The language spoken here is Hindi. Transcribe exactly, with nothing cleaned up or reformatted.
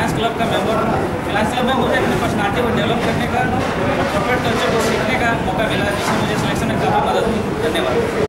फाइनेंस क्लब का मेंबर हूँ। फाइनेंस क्लब में मुझे अपनी पर्सनालिटी को डेवलप करने का और कॉर्पोरेट कल्चर को सीखने का मौका मिला, जिससे मुझे सिलेक्शन में काफ़ी मदद हुई। धन्यवाद।